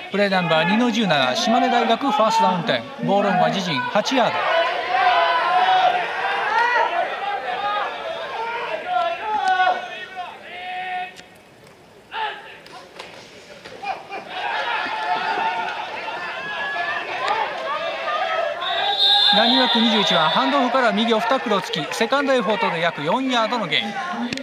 プレーナンバー2の17、島根大学ファーストダウン点、ボールオンは自陣8ヤード。ランニングバック21番、ハンドオフから右オフタックルをつき、セカンドエフォートで約4ヤードのゲイン。